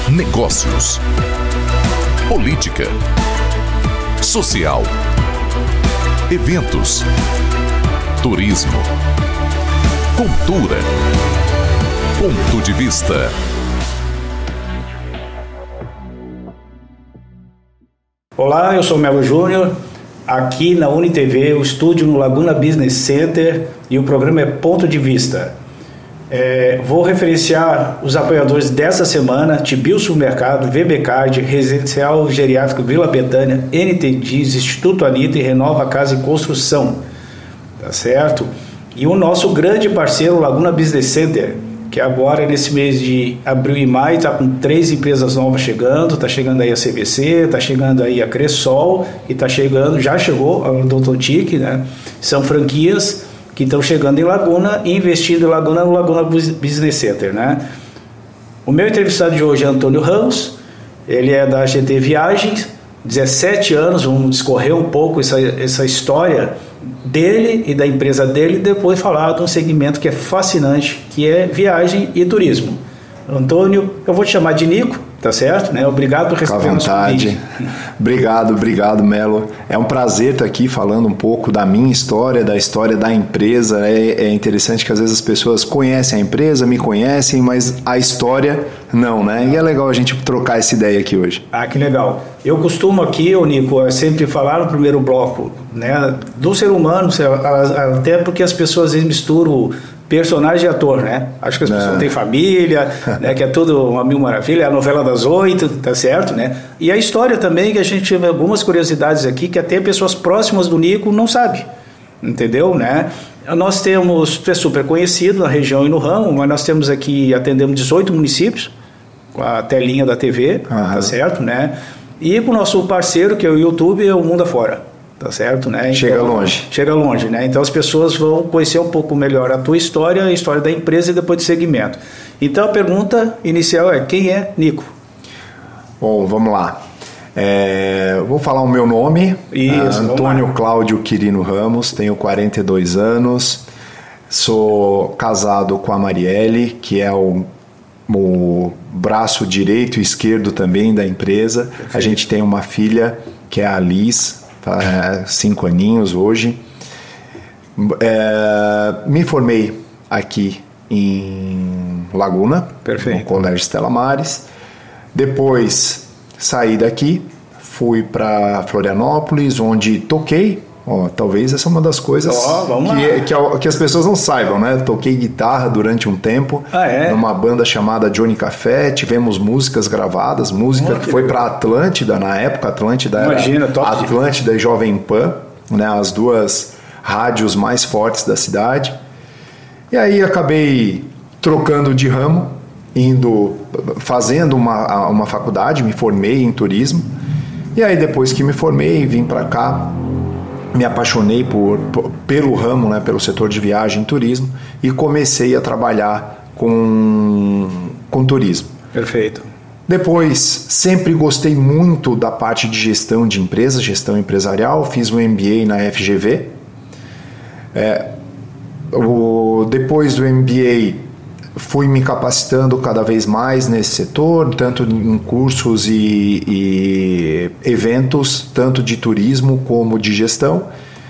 negócios, política, social, eventos, turismo, cultura, ponto de vista. Olá, eu sou Melo Júnior, aqui na UniTV, o estúdio no Laguna Business Center, e o programa é Ponto de Vista. Vou referenciar os apoiadores dessa semana: Tibio Supermercado, VB Card, Residencial Geriátrico Vila Betânia, NT Diz, Instituto Anitta e Renova Casa e Construção, tá certo? E o nosso grande parceiro, Laguna Business Center, que agora nesse mês de abril e maio está com 3 empresas novas chegando. Está chegando aí a CVC, está chegando aí a Cressol e já chegou a Odontotic, né? São franquias que estão chegando em Laguna e investindo em Laguna, no Laguna Business Center, né? O meu entrevistado de hoje é Antônio Ramos, ele é da GT Viagens, 17 anos, vamos discorrer um pouco essa história dele e da empresa dele, e depois falar de um segmento que é fascinante, que é viagem e turismo. Antônio, eu vou te chamar de Nico, tá certo? Né? Obrigado por receber o nosso convite. Obrigado, Melo. É um prazer estar aqui falando um pouco da minha história, da história da empresa. É interessante que às vezes as pessoas conhecem a empresa, me conhecem, mas a história não, né? E é legal a gente trocar essa ideia aqui hoje. Ah, que legal. Eu costumo aqui, Nico, sempre falar no primeiro bloco, né, do ser humano, até porque as pessoas às vezes misturam personagem e ator, né? Acho que as pessoas têm família, né? Que é tudo uma mil maravilha, é a novela das 8, tá certo, né? E a história também, que a gente teve algumas curiosidades aqui, que até pessoas próximas do Nico não sabem, entendeu, né? Nós temos, é super conhecido na região e no ramo, mas nós temos aqui, atendemos 18 municípios, com a telinha da TV, tá certo, né? E com o nosso parceiro, que é o YouTube, é o Mundo Afora. Tá certo, né? Então, chega longe, né? Então as pessoas vão conhecer um pouco melhor a tua história, a história da empresa e depois do segmento. Então a pergunta inicial é: quem é Nico? Bom, vamos lá. Vou falar o meu nome. Isso, Antônio Cláudio Quirino Ramos, tenho 42 anos, sou casado com a Marielle, que é o braço direito e esquerdo também da empresa. Perfeito. A gente tem uma filha que é a Liz, 5 aninhos hoje. Me formei aqui em Laguna, perfeito, no Colégio Stella Maris. Depois saí daqui, fui para Florianópolis, onde toquei. Talvez essa é uma das coisas que as pessoas não saibam, né? Toquei guitarra durante um tempo numa banda chamada Johnny Café. Tivemos músicas gravadas, que foi para Atlântida na época. Atlântida Atlântida e Jovem Pan, né? As duas rádios mais fortes da cidade. E aí acabei trocando de ramo, fazendo uma faculdade, me formei em turismo. E aí depois que me formei, vim para cá. Me apaixonei pelo ramo, né, pelo setor de viagem e turismo, e comecei a trabalhar com turismo. Perfeito. Depois, sempre gostei muito da parte de gestão de empresas, gestão empresarial. Fiz um MBA na FGV. Depois do MBA, fui me capacitando cada vez mais nesse setor, tanto em cursos e eventos, tanto de turismo como de gestão.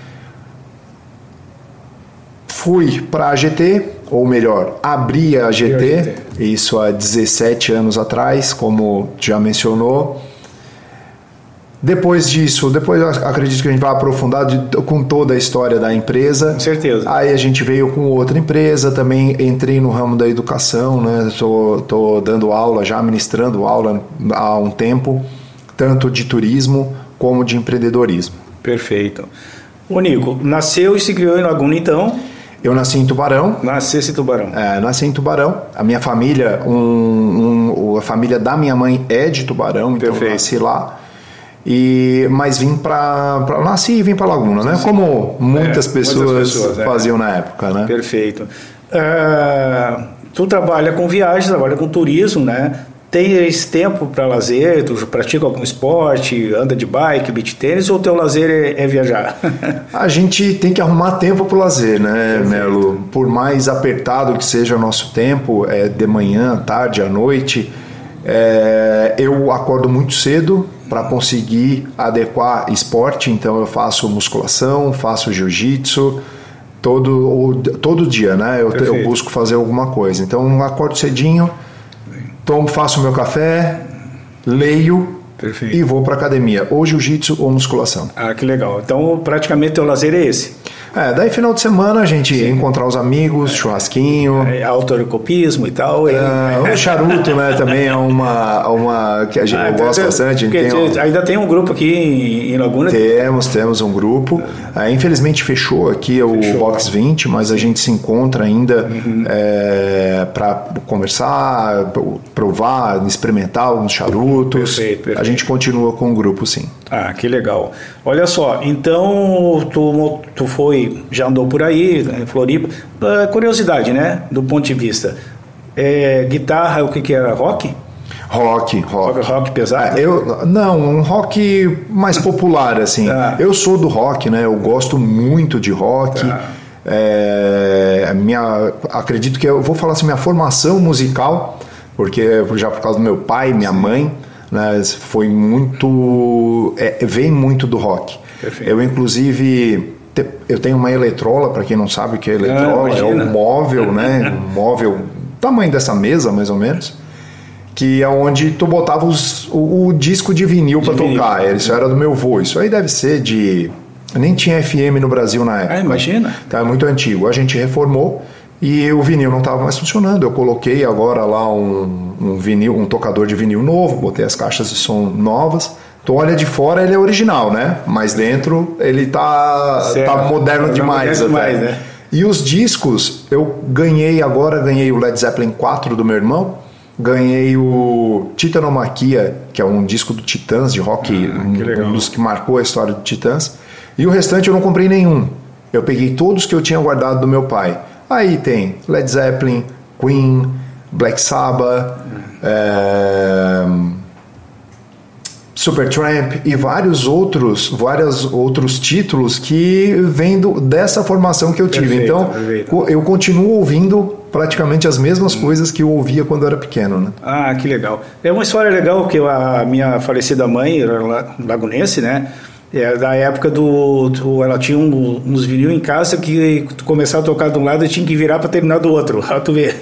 Fui para a GT, ou melhor, abri a GT, isso há 17 anos atrás, como já mencionou. Depois disso, acredito que a gente vai aprofundar com toda a história da empresa. Com certeza. Aí a gente veio com outra empresa, também entrei no ramo da educação, né? Tô dando aula, já ministrando aula há um tempo, tanto de turismo como de empreendedorismo. Perfeito. O Nico, nasceu e se criou em Laguna, então? Eu nasci em Tubarão. Nasci em Tubarão. Nasci em Tubarão. A minha família, a família da minha mãe é de Tubarão, então eu nasci lá. Mas nasci e vim para Laguna, né? Como muitas pessoas faziam na época, né? Perfeito. Tu trabalha com viagens, trabalha com turismo, né? Tem esse tempo para lazer? Tu pratica algum esporte, anda de bike, beach tênis, ou o teu lazer é viajar? A gente tem que arrumar tempo para o lazer, né, Melo? Por mais apertado que seja o nosso tempo, de manhã, à tarde, à noite, Eu acordo muito cedo para conseguir adequar esporte, então eu faço musculação, faço jiu-jitsu, todo dia, né? Eu busco fazer alguma coisa. Então acordo cedinho, faço meu café, leio. Perfeito. E vou para academia, ou jiu-jitsu ou musculação. Ah, que legal. Então, praticamente, o lazer é esse. Daí final de semana a gente encontrar os amigos, churrasquinho. Autocopismo e tal. O charuto, né, também é uma que eu gosto bastante. Ainda tem um grupo aqui em Laguna? Temos um grupo. Infelizmente fechou aqui o Box 20, mas a gente se encontra ainda para conversar, provar, experimentar alguns charutos. Perfeito. A gente continua com o grupo, sim. Ah, que legal. Olha só, então tu já andou por aí, em Floripa. Curiosidade, né? Do ponto de vista. Guitarra, o que era? Rock? Rock pesado? Não, um rock mais popular, assim. Eu sou do rock, né? Eu gosto muito de rock. Acredito que eu vou falar assim, minha formação musical, porque já por causa do meu pai, minha mãe, né, foi muito... vem muito do rock. Perfeito. Eu, inclusive... Eu tenho uma eletrola, para quem não sabe o que é eletrola, é um móvel, né? Um móvel, tamanho dessa mesa, mais ou menos, que é onde tu botava o disco de vinil para tocar. Isso era do meu avô. Isso aí deve ser de... Nem tinha FM no Brasil na época. Imagina. Tá, é muito antigo. A gente reformou e o vinil não estava mais funcionando. Eu coloquei agora lá um tocador de vinil novo, botei as caixas de som novas. Tu olha de fora, ele é original, né? Mas dentro ele tá moderno demais. Né? E os discos, eu ganhei o Led Zeppelin 4 do meu irmão, ganhei o Titanomaquia, que é um disco do Titãs, de rock, um dos que marcou a história do Titãs, e o restante eu não comprei nenhum. Eu peguei todos que eu tinha guardado do meu pai. Aí tem Led Zeppelin, Queen, Black Sabbath, Supertramp e vários outros títulos que vêm dessa formação que eu tive. Então, eu continuo ouvindo praticamente as mesmas coisas que eu ouvia quando eu era pequeno, né? Ah, que legal. É uma história legal que a minha falecida mãe, era lagunense, né? Da época ela tinha uns vinil em casa que tu começava a tocar de um lado e tinha que virar para terminar do outro. Pra tu ver.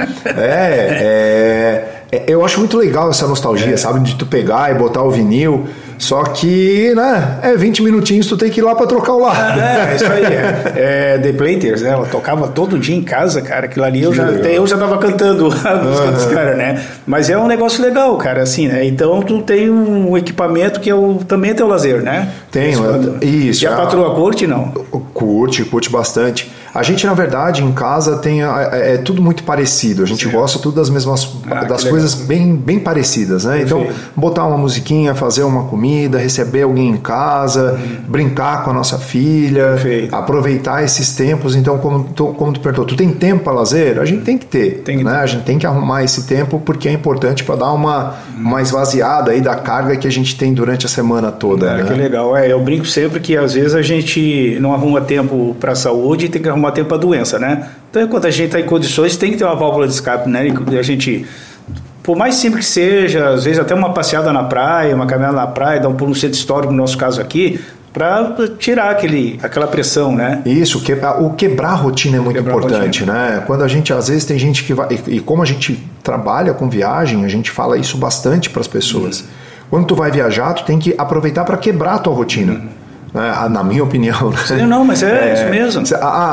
Eu acho muito legal essa nostalgia, sabe? De tu pegar e botar o vinil. Só que, né? 20 minutinhos tu tem que ir lá pra trocar o lado. Isso aí. The Platers, né? Ela tocava todo dia em casa, cara. Aquilo ali eu já tava cantando a música dos caras, né? Mas é um negócio legal, cara, assim, né? Então tu tem um equipamento que também é teu lazer, né? Tenho, isso. E a patroa curte, não? Curte bastante. A gente, na verdade, em casa é tudo muito parecido. A gente gosta tudo das mesmas coisas bem parecidas, né? Então, botar uma musiquinha, fazer uma comida, receber alguém em casa, brincar com a nossa filha, aproveitar esses tempos. Então, como tu perguntou, tu tem tempo para lazer? A gente tem que ter, né? A gente tem que arrumar esse tempo porque é importante para dar uma esvaziada aí da carga que a gente tem durante a semana toda. Né? Que legal. Eu brinco sempre que às vezes a gente não arruma tempo para a saúde e tem que arrumar tempo para a doença, né? Então, enquanto a gente está em condições, tem que ter uma válvula de escape, né? E a gente, por mais simples que seja, às vezes até uma passeada na praia, uma caminhada na praia, dar um pulo no centro histórico, no nosso caso aqui, para tirar aquela pressão, né? Isso, quebrar a rotina é muito importante, né? Quando a gente, às vezes tem gente que vai, e como a gente trabalha com viagem, a gente fala isso bastante para as pessoas. Quando tu vai viajar, tu tem que aproveitar para quebrar a tua rotina. Na minha opinião. Né? Não, mas é isso mesmo.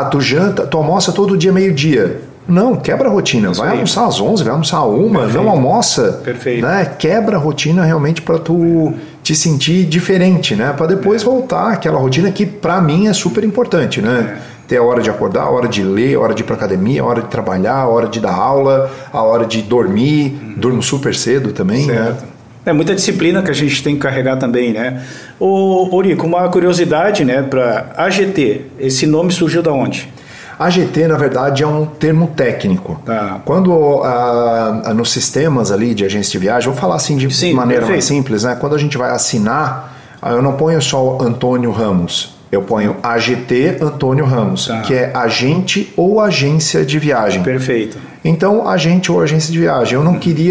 Tu almoça todo dia meio-dia. Não, quebra a rotina. Vai almoçar às 11, vai almoçar às 1, não almoça. Perfeito. Né? Quebra a rotina realmente para tu te sentir diferente, né? Para depois voltar àquela rotina que para mim é super importante, né? Ter a hora de acordar, a hora de ler, a hora de ir para academia, a hora de trabalhar, a hora de dar aula, a hora de dormir. Durmo super cedo também, né? É muita disciplina que a gente tem que carregar também, né? Rico, uma curiosidade, né? Para AGT, esse nome surgiu da onde? AGT, na verdade, é um termo técnico. Quando nos sistemas ali de agência de viagem, vou falar assim de maneira mais simples, né? Quando a gente vai assinar, eu não ponho só Antônio Ramos, eu ponho AGT Antônio Ramos, que é agente ou agência de viagem. Perfeito. Então, agente ou agência de viagem. Eu não queria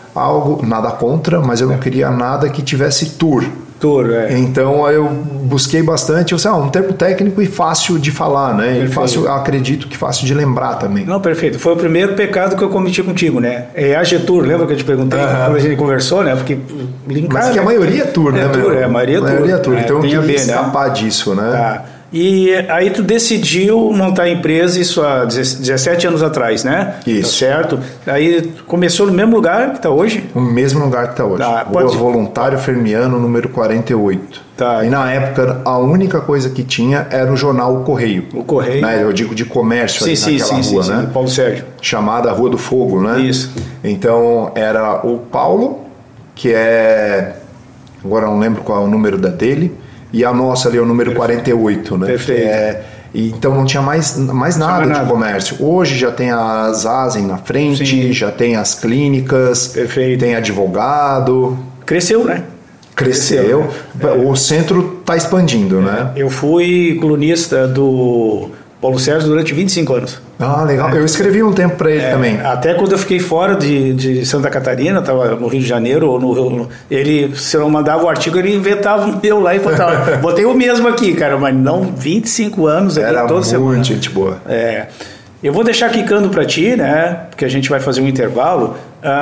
algo, nada contra, mas eu não queria nada que tivesse tour. Então eu busquei bastante, um termo técnico e fácil de falar, né? E fácil, acredito que fácil de lembrar também. Não, perfeito. Foi o primeiro pecado que eu cometi contigo, né? É AGTour, lembra que eu te perguntei quando a gente conversou, né? Porque mas que a maioria é tour, né? A maioria é tour. Então eu queria escapar disso, né? Tá. E aí tu decidiu montar a empresa, isso há 17 anos atrás, né? Isso. Tá certo? Aí começou no mesmo lugar que está hoje? No mesmo lugar que está hoje. Rua Voluntário Fermiano, número 48. Tá. E na época, a única coisa que tinha era o jornal O Correio. O Correio. Né? Eu digo de comércio naquela rua, né? Paulo Sérgio. Chamada Rua do Fogo, né? Isso. Então, era o Paulo, que é... Agora não lembro qual é o número dele. E a nossa ali é o número 48, né? Perfeito. Então não tinha mais nada de comércio. Hoje já tem a Zazen na frente, já tem as clínicas, tem advogado. Cresceu, né? Cresceu. O centro está expandindo, né? Eu fui colunista do Paulo Sérgio durante 25 anos. Ah, legal. Eu escrevi um tempo para ele também. Até quando eu fiquei fora de Santa Catarina, estava no Rio de Janeiro, ele, se eu mandava o artigo, ele inventava um meu lá e botava. Botei o mesmo aqui, cara, mas não 25 anos. Era toda semana. Muito gente boa. Eu vou deixar quicando para ti, né? Porque a gente vai fazer um intervalo.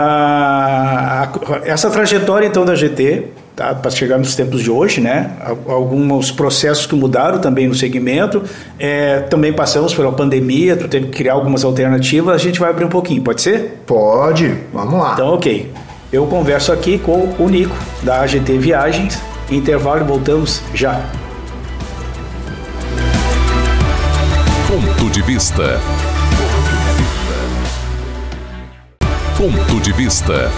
Essa trajetória, então, da GT, tá, para chegar nos tempos de hoje, né? Alguns processos que mudaram também no segmento. Também passamos pela pandemia, tu teve que criar algumas alternativas. A gente vai abrir um pouquinho, pode ser? Pode, vamos lá. Então, ok. Eu converso aqui com o Nico, da AGT Viagens. Intervalo e voltamos já. Ponto de vista. Ponto de vista.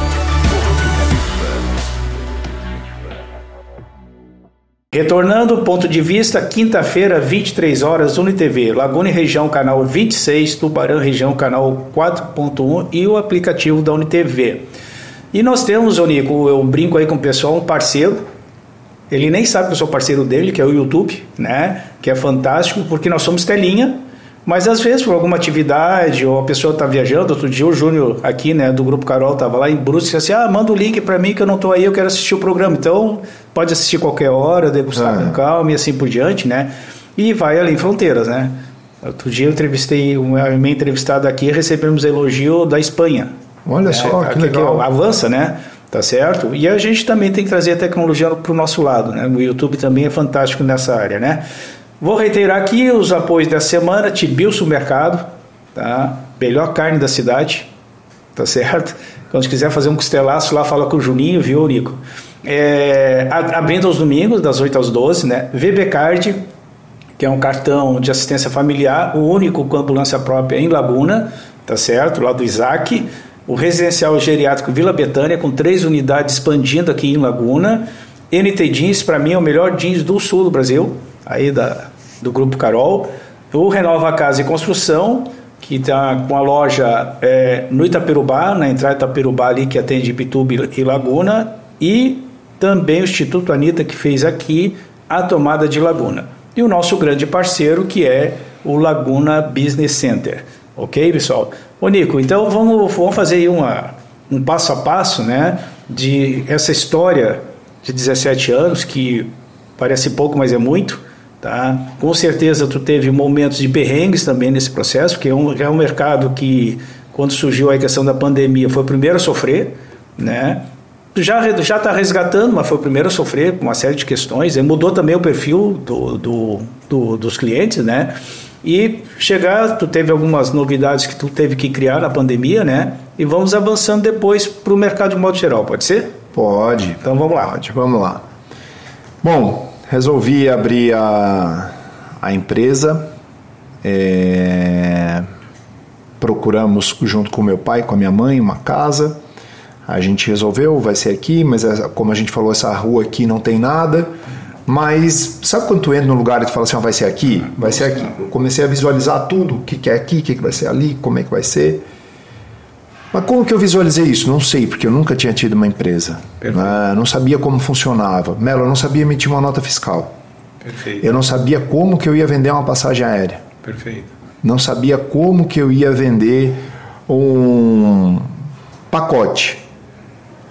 Retornando, ponto de vista, quinta-feira, 23 horas, UniTV, Laguna e região, canal 26, Tubarão, região, canal 4.1 e o aplicativo da UniTV. E nós temos, Nico, eu brinco aí com o pessoal, um parceiro, ele nem sabe que eu sou parceiro dele, que é o YouTube, né? Que é fantástico, porque nós somos telinha, mas às vezes por alguma atividade, ou a pessoa está viajando. Outro dia o Júnior aqui, né, do Grupo Carol, estava lá em Brusque, assim, manda o link para mim que eu não estou aí, eu quero assistir o programa. Então, pode assistir qualquer hora, degustar com calma e assim por diante, né? E vai além fronteiras, né? Outro dia eu entrevistei, uma minha entrevistada aqui, recebemos elogio da Espanha. Olha só, que legal. Que avança, né? Tá certo? E a gente também tem que trazer a tecnologia para o nosso lado, né? O YouTube também é fantástico nessa área, né? Vou reiterar aqui os apoios dessa semana: Tibilson Mercado, tá? Melhor carne da cidade, tá certo? Quando quiser fazer um costelaço lá, fala com o Juninho, viu, Nico? Abrindo aos domingos, das 8 às 12, né? VB Card, que é um cartão de assistência familiar, o único com ambulância própria em Laguna, tá certo? Lá do Isaac. O Residencial Geriátrico Vila Betânia, com 3 unidades expandindo aqui em Laguna. NT Jeans, para mim é o melhor jeans do sul do Brasil, aí do Grupo Carol. O Renova Casa e Construção, que está com a loja no Itaperubá, na entrada de Itaperubá ali, que atende Ipituba e Laguna. E também o Instituto Anitta, que fez aqui a tomada de Laguna. E o nosso grande parceiro, que é o Laguna Business Center. Ok, pessoal? Ô, Nico, então vamos fazer aí um passo a passo, né, de essa história de 17 anos, que parece pouco, mas é muito, tá? Com certeza tu teve momentos de perrengues também nesse processo, porque é um mercado que, quando surgiu a questão da pandemia, foi o primeiro a sofrer, né? Já está resgatando, mas foi o primeiro a sofrer com uma série de questões. E mudou também o perfil dos clientes, né? E tu teve algumas novidades que tu teve que criar na pandemia, né? E vamos avançando depois para o mercado de modo geral, pode ser? Pode. Então vamos lá. Vamos lá. Bom, resolvi abrir a empresa. Procuramos, junto com meu pai, com a minha mãe, uma casa. A gente resolveu, vai ser aqui, mas como a gente falou, essa rua aqui não tem nada. Mas sabe quando tu entra num lugar e tu fala assim, vai ser aqui? Vai ser aqui. Eu comecei a visualizar tudo, o que é aqui, o que vai ser ali, como é que vai ser. Mas como que eu visualizei isso? Não sei, porque eu nunca tinha tido uma empresa. Não sabia como funcionava. Melo, eu não sabia emitir uma nota fiscal. Perfeito. Eu não sabia como que eu ia vender uma passagem aérea. Perfeito. Não sabia como que eu ia vender um pacote.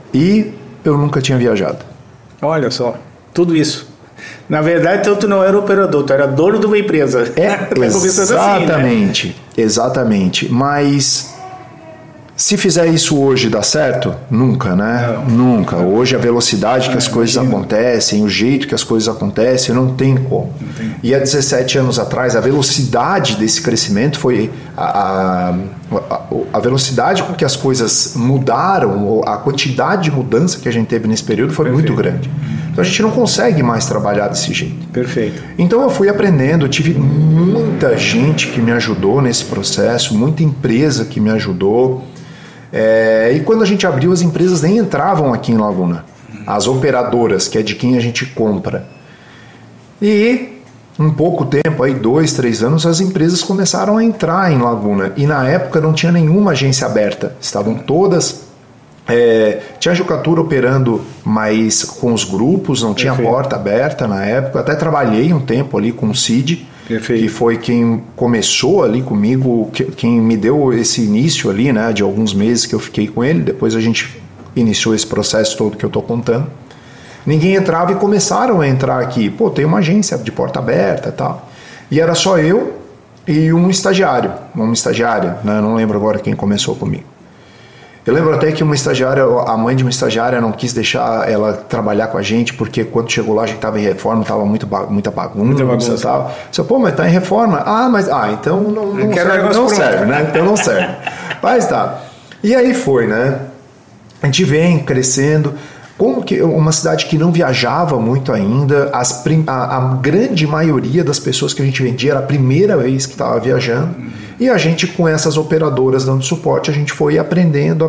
e eu nunca tinha viajado. Olha só, tudo isso. Na verdade, então, tu não era operador, tu era dono de uma empresa. Exatamente, assim, né? Exatamente. Mas se fizer isso hoje, dá certo? Nunca, né? Não. Nunca. Hoje a velocidade que as coisas acontecem, o jeito que as coisas acontecem, não tem como. Não tem. E há 17 anos atrás, a velocidade desse crescimento foi... A velocidade com que as coisas mudaram, a quantidade de mudança que a gente teve nesse período foi muito grande. Então a gente não consegue mais trabalhar desse jeito. Perfeito. Então eu fui aprendendo, tive muita gente que me ajudou nesse processo, muita empresa que me ajudou. E quando a gente abriu, as empresas nem entravam aqui em Laguna. As operadoras, que é de quem a gente compra. E em pouco tempo, aí 2, 3 anos, as empresas começaram a entrar em Laguna. E na época não tinha nenhuma agência aberta. Estavam todas... tinha a Jucatura operando, mas com os grupos, não tinha porta aberta na época. Até trabalhei um tempo ali com o Cid, que foi quem começou ali comigo, quem me deu esse início ali, né, de alguns meses que eu fiquei com ele. Depois a gente iniciou esse processo todo que eu estou contando. Ninguém entrava e começaram a entrar aqui. Pô, tem uma agência de porta aberta e tal. E era só eu e uma estagiária, né, não lembro agora quem começou comigo. Eu lembro até que uma estagiária, a mãe de uma estagiária não quis deixar ela trabalhar com a gente, porque quando chegou lá a gente estava em reforma, estava muita bagunça e tal. Você, pô, mas está em reforma? Então não serve, né? Então não serve. Mas tá. E aí foi, né? A gente vem crescendo. Como que uma cidade que não viajava muito ainda, a grande maioria das pessoas que a gente vendia era a primeira vez que estava viajando. E a gente, com essas operadoras dando suporte, a gente foi aprendendo.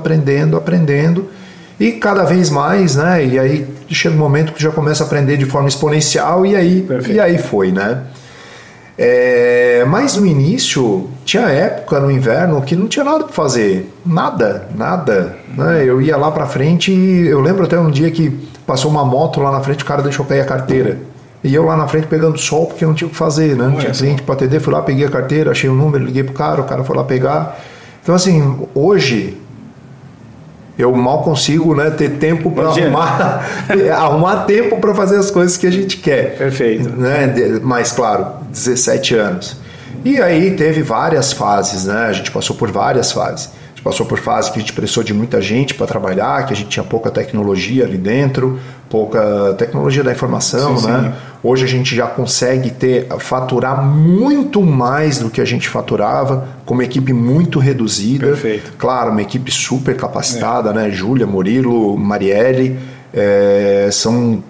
E cada vez mais, né? E aí chega um momento que já começa a aprender de forma exponencial e aí foi, né? Mas no início, tinha época no inverno que não tinha nada para fazer. Nada. Né? Eu ia lá para frente e eu lembro até um dia que passou uma moto lá na frente, o cara deixou cair a carteira. E eu lá na frente pegando sol porque não tinha o que fazer, né? Não tinha cliente para atender, fui lá, peguei a carteira, achei o número, liguei pro cara, o cara foi lá pegar. Então assim, hoje eu mal consigo, né, ter tempo para arrumar tempo para fazer as coisas que a gente quer. Perfeito. Né? Mas claro, 17 anos. E aí teve várias fases, né? A gente passou por várias fases. A gente passou por fase que a gente precisou de muita gente para trabalhar, que a gente tinha pouca tecnologia ali dentro, pouca tecnologia da informação, sim, né? Sim. Hoje a gente já consegue faturar muito mais do que a gente faturava, com uma equipe muito reduzida. Perfeito. Claro, uma equipe super capacitada, né? Júlia, Murilo, Marielle, são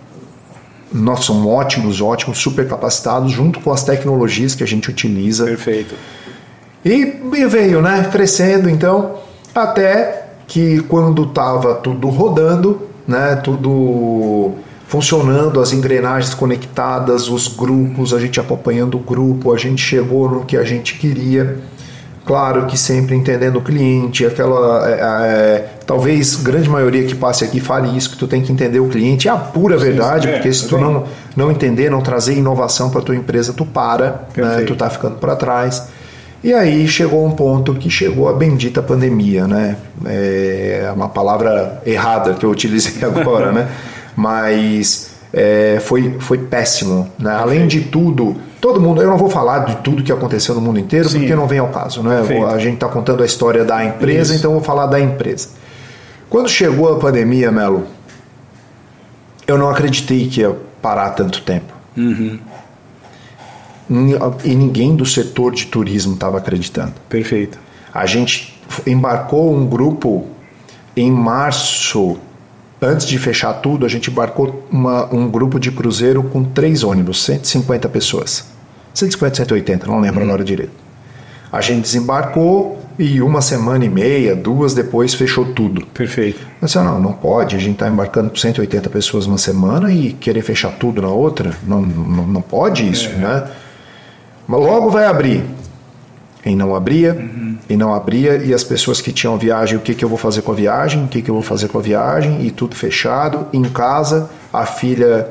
ótimos, super capacitados, junto com as tecnologias que a gente utiliza. Perfeito. E veio, né, crescendo, então, até que quando estava tudo rodando, né, tudo funcionando, as engrenagens conectadas, os grupos, a gente acompanhando o grupo, a gente chegou no que a gente queria. Claro que sempre entendendo o cliente, talvez grande maioria que passe aqui fale isso, que tu tem que entender o cliente, é a pura verdade, porque se tu não entender, não trazer inovação para tua empresa, tu para, né, tu tá ficando para trás. E aí chegou um ponto que chegou a bendita pandemia, né? É uma palavra errada que eu utilizei agora, né? Mas foi péssimo, né? Além de tudo, todo mundo, eu não vou falar de tudo que aconteceu no mundo inteiro, porque não vem ao caso, né? A gente está contando a história da empresa, então eu vou falar da empresa. Quando chegou a pandemia, Melo, eu não acreditei que ia parar tanto tempo. Uhum. E ninguém do setor de turismo estava acreditando. Perfeito. A gente embarcou um grupo em março, antes de fechar tudo, a gente embarcou um grupo de cruzeiro com 3 ônibus, 150 pessoas. 150, 180, não lembro agora direito. A gente desembarcou e 1 semana e meia, 2 depois, fechou tudo. Perfeito. Eu disse, não pode, a gente está embarcando 180 pessoas uma semana e querer fechar tudo na outra, não pode isso, né? Mas logo vai abrir. E não abria, e as pessoas que tinham viagem, o que eu vou fazer com a viagem, e tudo fechado. Em casa, a filha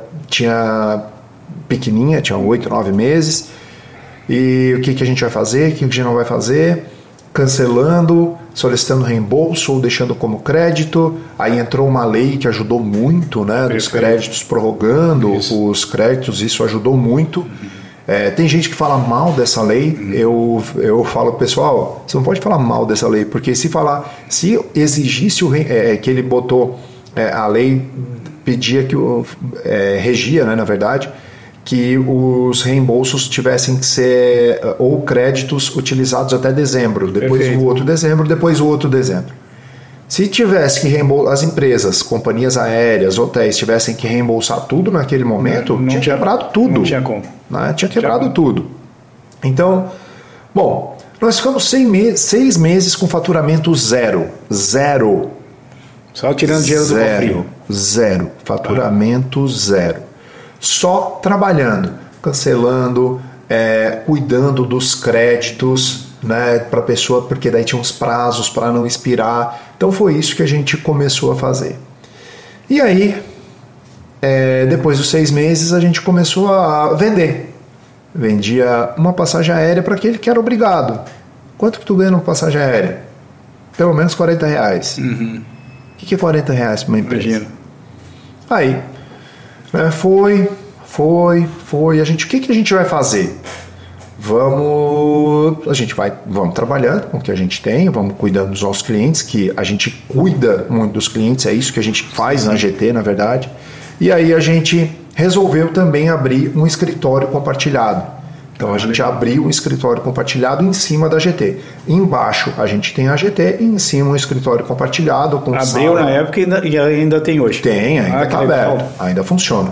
pequenininha, tinha 8, 9 meses, e o que a gente vai fazer, o que a gente não vai fazer. cancelando, solicitando reembolso ou deixando como crédito. Aí entrou uma lei que ajudou muito, né, dos créditos, prorrogando os créditos, isso ajudou muito. Tem gente que fala mal dessa lei. Eu falo, pessoal, você não pode falar mal dessa lei, porque se exigisse que ele botou, a lei pedia que regia, né, na verdade, que os reembolsos tivessem que ser ou créditos utilizados até dezembro, depois o outro dezembro, depois o outro dezembro. Se tivesse que reembolsar, as empresas, companhias aéreas, hotéis, tivessem que reembolsar tudo naquele momento, tinha quebrado tudo. Não tinha como. Né? Tinha quebrado tudo. Então, bom, nós ficamos 6 meses com faturamento zero. Só tirando dinheiro do cofrinho. Zero. Faturamento zero. Só trabalhando, cancelando, cuidando dos créditos, né, para a pessoa, porque daí tinha uns prazos para não expirar. Então foi isso que a gente começou a fazer. E aí, depois dos 6 meses, a gente começou a vender. Vendia uma passagem aérea para aquele que era obrigado. Quanto que tu ganha numa passagem aérea? Pelo menos R$40. Uhum. O que é R$40 para uma empresa? Imagina. Aí, foi. A gente, o que a gente vai fazer? Vamos trabalhando com o que a gente tem, vamos cuidando dos nossos clientes, que a gente cuida muito dos clientes, é isso que a gente faz na GT, na verdade. E aí a gente resolveu também abrir um escritório compartilhado. Então a gente abriu um escritório compartilhado em cima da GT. Embaixo a gente tem a GT e em cima um escritório compartilhado com abriu sala. Na época e ainda tem hoje. Tem, ainda está aberto, ainda funciona.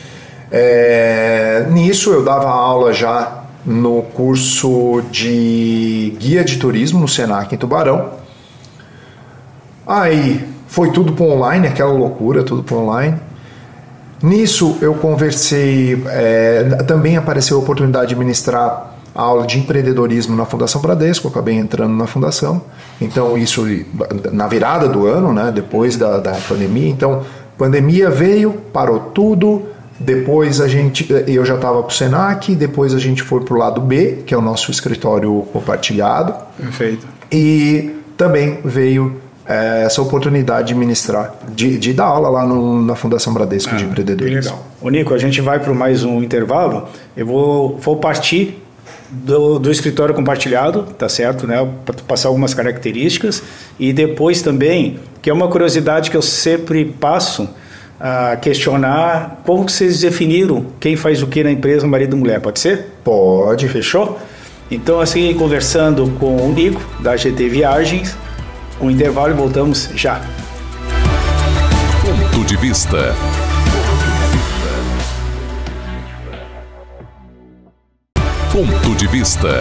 Nisso eu dava aula já no curso de guia de turismo no Senac em Tubarão. Aí foi tudo para online, aquela loucura, tudo para online. Nisso eu conversei, também apareceu a oportunidade de ministrar a aula de empreendedorismo na Fundação Bradesco, eu acabei entrando na fundação. Então isso na virada do ano, né, depois da pandemia. Então pandemia veio, parou tudo. Depois eu já estava para o Senac, depois a gente foi para o lado B, que é o nosso escritório compartilhado. Perfeito. E também veio essa oportunidade de ministrar, de dar aula lá na Fundação Bradesco de Empreendedorismo. Legal. Ô Nico, a gente vai para mais um intervalo. Eu vou partir do escritório compartilhado, tá certo, né? Para passar algumas características. E depois também, que é uma curiosidade que eu sempre passo, a questionar como que vocês definiram quem faz o que na empresa, marido e mulher, pode ser? Pode. Fechou? Então, assim, conversando com o Nico, da GT Viagens, um intervalo e voltamos já. Ponto de vista. Ponto de vista.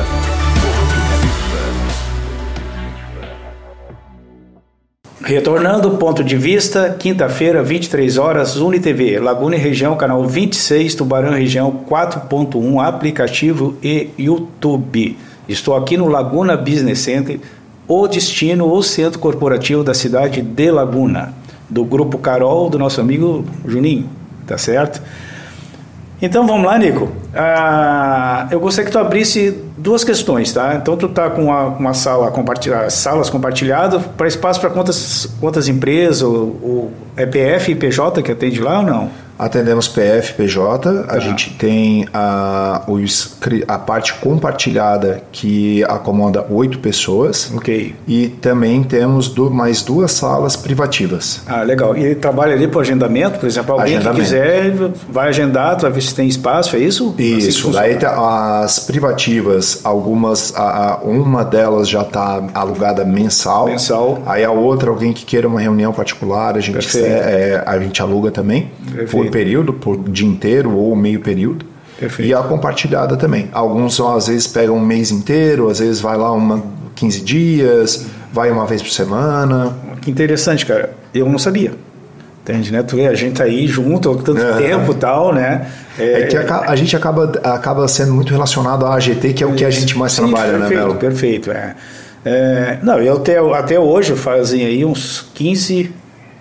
Retornando, ponto de vista, quinta-feira, 23 horas, UniTV, Laguna e Região, canal 26, Tubarão Região 4.1, aplicativo e YouTube. Estou aqui no Laguna Business Center, o destino, o centro corporativo da cidade de Laguna, do Grupo Carol, do nosso amigo Juninho, tá certo? Então vamos lá, Nico. Eu gostaria que tu abrisse duas questões, tá? Então tu tá com uma sala compartilhada, salas compartilhadas, para espaço para quantas empresas, ou PF e PJ que atende lá ou não? Atendemos PF, PJ, a gente tem a parte compartilhada que acomoda 8 pessoas. Ok. E também temos mais 2 salas privativas. Legal. E ele trabalha ali para agendamento, por exemplo, alguém que quiser vai agendar, tu vai ver se tem espaço, é isso? Isso, daí as privativas, algumas, uma delas já está alugada mensal. Aí a outra, alguém que queira uma reunião particular, a gente aluga também. Perfeito. Por período, por dia inteiro ou meio período. Perfeito. E a compartilhada também. Alguns às vezes pegam um mês inteiro, às vezes vai lá 15 dias, vai uma vez por semana. Que interessante, cara. Eu não sabia. Entende, né? Tu vê, a gente tá aí junto há tanto tempo e tal, né? Que a gente acaba sendo muito relacionado à AGT, que é o que a gente mais trabalha, perfeito, né, Melo? Perfeito, Não, eu até hoje fazem aí uns 15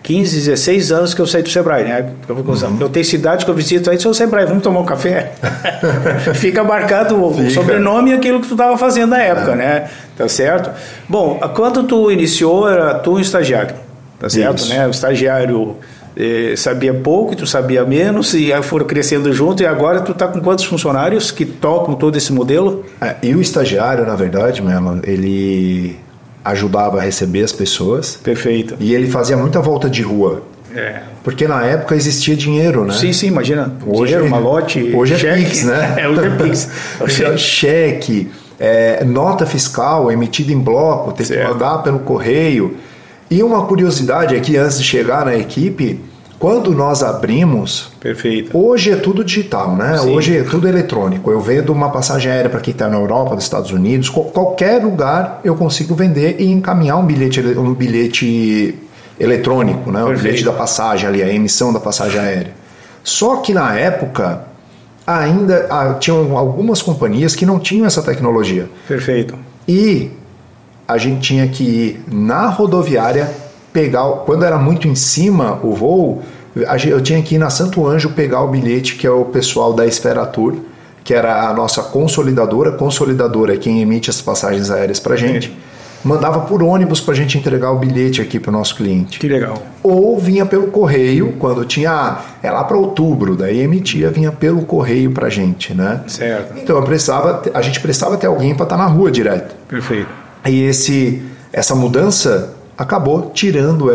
15, 16 anos que eu saí do Sebrae, né? Eu tenho cidade que eu visito aí, sou o Sebrae, vamos tomar um café? Fica marcado o sobrenome e aquilo que tu estava fazendo na época, né? Tá certo? Bom, quando tu iniciou, era tu um estagiário, tá certo? Né? O estagiário sabia pouco e tu sabia menos, e aí foram crescendo junto, e agora tu tá com quantos funcionários que tocam todo esse modelo? E o estagiário, na verdade, Melo, ele ajudava a receber as pessoas. Perfeito. E ele fazia muita volta de rua. Porque na época existia dinheiro, né? Sim, imagina. Hoje, dinheiro, malote, hoje cheque. É Pix, né? Hoje é Pix. Cheque, nota fiscal emitida em bloco, tem que mandar pelo correio. E uma curiosidade aqui, antes de chegar na equipe, quando nós abrimos... Perfeito. Hoje é tudo digital, né? Sim. Hoje é tudo eletrônico. Eu vendo uma passagem aérea para quem está na Europa, nos Estados Unidos, qualquer lugar eu consigo vender e encaminhar um bilhete eletrônico, né? O bilhete da passagem ali, a emissão da passagem aérea. Só que na época ainda tinham algumas companhias que não tinham essa tecnologia. Perfeito. E a gente tinha que ir na rodoviária pegar, quando era muito em cima o voo, eu tinha que ir na Santo Anjo pegar o bilhete, que é o pessoal da Esfera Tour, que era a nossa consolidadora é quem emite as passagens aéreas pra gente. Mandava por ônibus pra gente entregar o bilhete aqui pro nosso cliente. Que legal. Ou vinha pelo correio, quando tinha, lá para outubro, daí emitia, vinha pelo correio pra gente, né? Certo. Então a gente precisava ter alguém para estar na rua direto. Perfeito. E essa mudança acabou tirando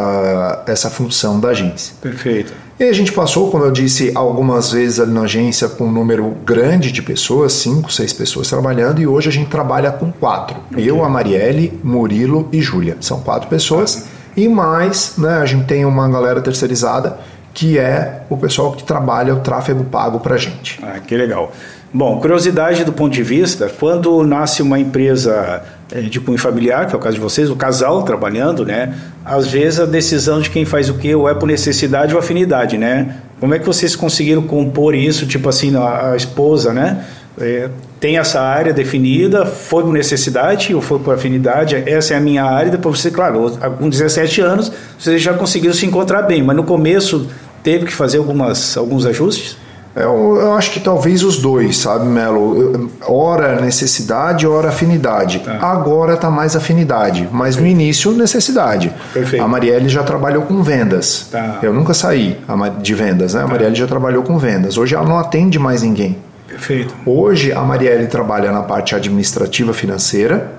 essa função da agência. Perfeito. E a gente passou, como eu disse, algumas vezes ali na agência com um número grande de pessoas, 5, 6 pessoas trabalhando, e hoje a gente trabalha com 4. Okay. Eu, a Marielle, Murilo e Júlia. São 4 pessoas. E mais, né, a gente tem uma galera terceirizada, que é o pessoal que trabalha o tráfego pago pra gente. Que legal. Bom, curiosidade do ponto de vista, quando nasce uma empresa de cunho familiar, que é o caso de vocês, o casal trabalhando, né? Às vezes a decisão de quem faz o quê, ou é por necessidade ou afinidade, né? Como é que vocês conseguiram compor isso, tipo assim, a esposa, né? Tem essa área definida, foi por necessidade ou foi por afinidade, essa é a minha área, depois você, claro, com 17 anos, vocês já conseguiram se encontrar bem, mas no começo teve que fazer alguns ajustes? Eu acho que talvez os dois, sabe, Melo? Ora necessidade, ora afinidade. Agora está mais afinidade, mas no início necessidade. Perfeito. A Marielle já trabalhou com vendas. Eu nunca saí de vendas, né? A Marielle já trabalhou com vendas. Hoje ela não atende mais ninguém. Perfeito. Hoje a Marielle trabalha na parte administrativa financeira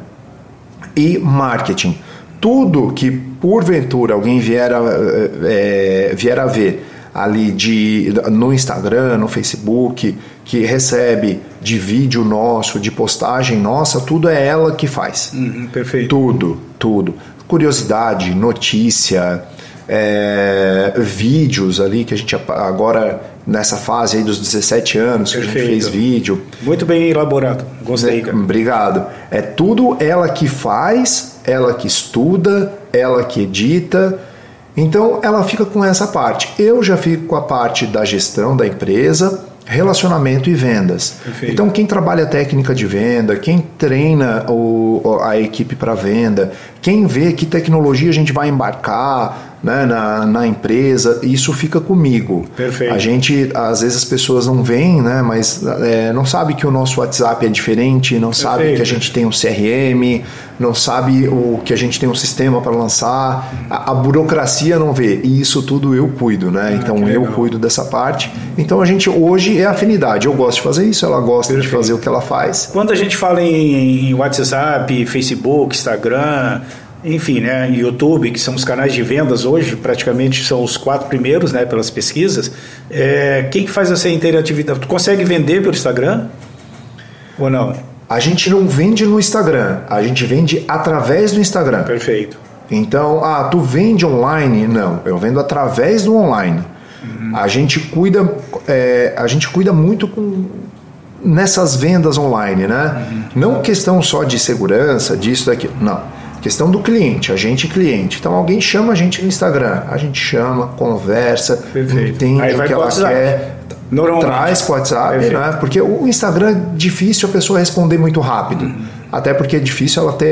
e marketing. Tudo que porventura alguém vier a ver ali no Instagram, no Facebook, que recebe de vídeo nosso, de postagem nossa, tudo é ela que faz. Perfeito. Tudo. Curiosidade, notícia, vídeos ali, que a gente agora, nessa fase aí dos 17 anos, que Perfeito. A gente fez vídeo. Muito bem elaborado. Gostei, cara. Obrigado. É tudo ela que faz, ela que estuda, ela que edita. Então, ela fica com essa parte. Eu já fico com a parte da gestão da empresa, relacionamento e vendas. Perfeito. Então, quem trabalha a técnica de venda, quem treina a equipe para venda, quem vê que tecnologia a gente vai embarcar, né, na empresa, isso fica comigo. Perfeito. A gente, às vezes as pessoas não veem, né, mas não sabe que o nosso WhatsApp é diferente, não sabe que a gente tem um CRM, não sabe que a gente tem um sistema para lançar, a burocracia não vê, e isso tudo eu cuido, né? Então eu cuido dessa parte. Então a gente hoje é afinidade, eu gosto de fazer isso, ela gosta de fazer o que ela faz. Quando a gente fala em WhatsApp, Facebook, Instagram, enfim, né, YouTube, que são os canais de vendas hoje, praticamente são os 4 primeiros, né, pelas pesquisas, quem que faz essa interatividade? Tu consegue vender pelo Instagram ou não? A gente não vende no Instagram, a gente vende através do Instagram. Perfeito. Então, tu vende online? Não, eu vendo através do online. A gente cuida muito nessas vendas online, né? Não questão só de segurança, disso, daquilo, não. Questão do cliente, cliente. Então alguém chama a gente no Instagram, a gente chama, conversa, entende o que ela quer, traz para o WhatsApp, né? Porque o Instagram é difícil a pessoa responder muito rápido, até porque é difícil ela ter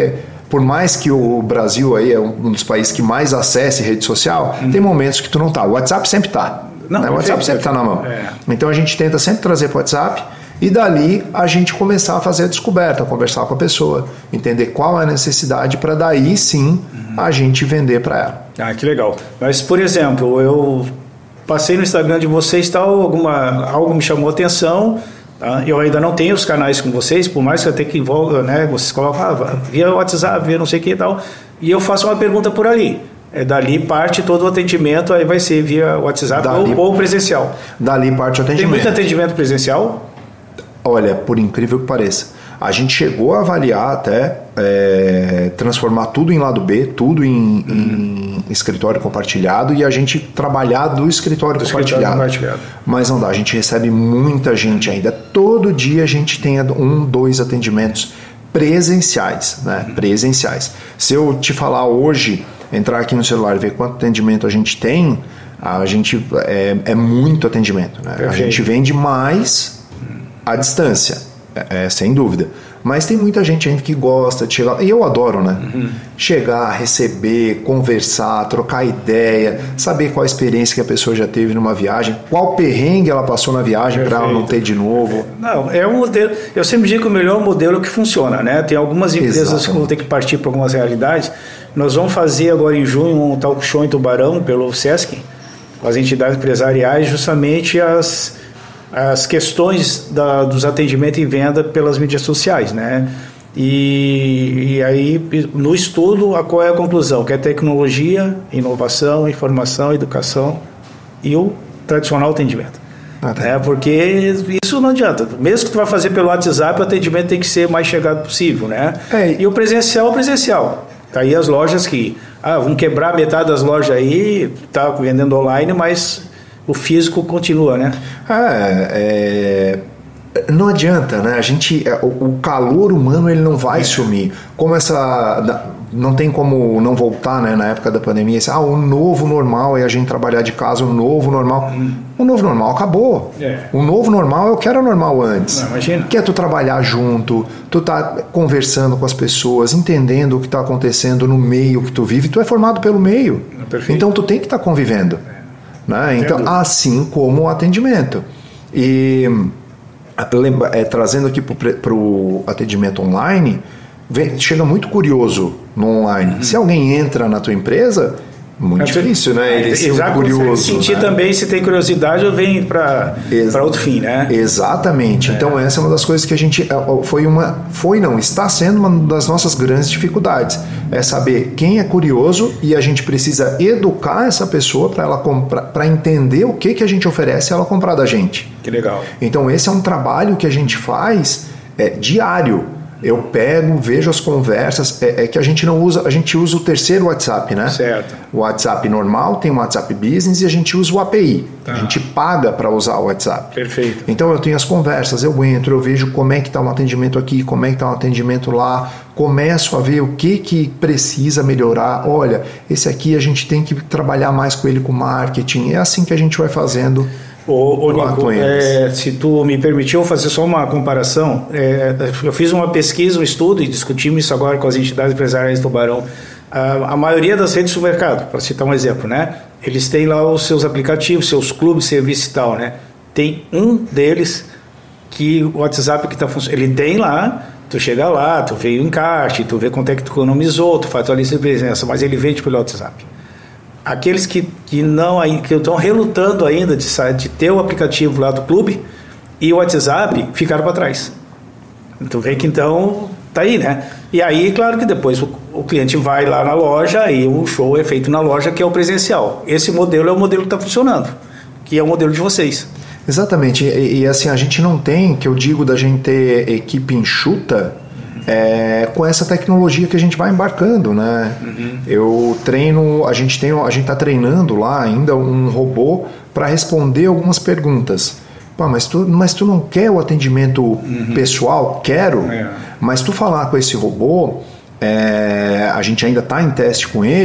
por mais que o Brasil aí é um dos países que mais acesse rede social, tem momentos que tu não tá. O WhatsApp sempre tá. Não, né? O WhatsApp sempre tá na mão. Então a gente tenta sempre trazer para o WhatsApp e dali a gente começar a fazer a descoberta, conversar com a pessoa, entender qual é a necessidade para daí sim a gente vender para ela. Ah, que legal. Mas, por exemplo, eu passei no Instagram de vocês, algo me chamou a atenção. Tá? Eu ainda não tenho os canais com vocês, por mais que eu tenha que né, vocês colocam via WhatsApp, via não sei o que e tal, e eu faço uma pergunta por ali. Dali parte todo o atendimento, aí vai ser via WhatsApp ou presencial. Dali parte o atendimento. Tem muito atendimento presencial? Olha, por incrível que pareça, a gente chegou a avaliar até transformar tudo em lado B, tudo em escritório compartilhado e a gente trabalhar do escritório compartilhado. Mas não dá, a gente recebe muita gente ainda. Todo dia a gente tem 2 atendimentos presenciais, né? Presenciais. Se eu te falar hoje, entrar aqui no celular e ver quanto atendimento a gente tem, a gente é muito atendimento, né? A gente vende mais à distância, sem dúvida. Mas tem muita gente ainda que gosta de chegar, e eu adoro, né? Chegar, receber, conversar, trocar ideia, saber qual a experiência que a pessoa já teve numa viagem, qual perrengue ela passou na viagem para ela não ter de novo. Não, é um modelo, eu sempre digo que o melhor modelo é o que funciona, né? Tem algumas empresas que vão ter que partir para algumas realidades. Nós vamos fazer agora em junho um talk show em Tubarão, pelo Sesc, com as entidades empresariais, justamente as questões dos atendimentos e venda pelas mídias sociais, né? E aí, no estudo, qual é a conclusão? Que é tecnologia, inovação, informação, educação e o tradicional atendimento. Porque isso não adianta. Mesmo que tu vai fazer pelo WhatsApp, o atendimento tem que ser mais chegado possível, né? E o presencial é o presencial. Tá aí as lojas que vão quebrar metade das lojas aí, tá vendendo online, mas o físico continua, né? Não adianta, né? O calor humano ele não vai sumir. Como não tem como não voltar, né? Na época da pandemia, o novo normal é a gente trabalhar de casa, o novo normal. O novo normal acabou. O novo normal é o que era normal antes. Não, imagina. Que é tu trabalhar junto, tu tá conversando com as pessoas, entendendo o que está acontecendo no meio que tu vive. Tu é formado pelo meio. Então tu tem que estar convivendo. Né? Então, assim como o atendimento. E trazendo aqui para o atendimento online, chega muito curioso no online. Se alguém entra na tua empresa, muito difícil, né? Ele ser curioso. Sentir, né? Também, se tem curiosidade, eu venho para outro fim, né? Exatamente. Então, essa é uma das coisas que a gente... está sendo uma das nossas grandes dificuldades. É saber quem é curioso e a gente precisa educar essa pessoa para ela comprar, para entender o que a gente oferece e ela comprar da gente. Que legal. Então, esse é um trabalho que a gente faz diário. Eu pego, vejo as conversas, que a gente não usa, a gente usa o terceiro WhatsApp, né? Certo. O WhatsApp normal, tem o WhatsApp Business e a gente usa o API. A gente paga para usar o WhatsApp. Perfeito. Então eu tenho as conversas, eu entro, eu vejo como é que está um atendimento aqui, como é que está um atendimento lá, começo a ver o que precisa melhorar. Olha, esse aqui a gente tem que trabalhar mais com ele com marketing. É assim que a gente vai fazendo. Nico, se tu me permitiu fazer só uma comparação, eu fiz uma pesquisa, um estudo e discutimos isso agora com as entidades empresariais do Tubarão. A maioria das redes de supermercado, para citar um exemplo, né? Eles têm lá os seus aplicativos, seus clubes, serviço e tal, né? Tem um deles que o WhatsApp que está funcionando, ele tem lá, tu chega lá, tu vê o encarte, tu vê quanto é que tu economizou, tu faz tua lista de presença, mas ele vende pelo WhatsApp. Aqueles que estão relutando ainda de ter o aplicativo lá do clube e o WhatsApp ficaram para trás. Tu vê que então tá aí, né? E aí, claro que depois o cliente vai lá na loja e o show é feito na loja, que é o presencial. Esse modelo é o modelo que está funcionando, que é o modelo de vocês. Exatamente. E assim, a gente não tem, que eu digo da gente ter equipe enxuta, com essa tecnologia que a gente vai embarcando, né? Eu treino, a gente está treinando lá ainda um robô para responder algumas perguntas. Pô, mas tu não quer o atendimento pessoal? Quero. Mas tu falar com esse robô, a gente ainda está em teste com ele,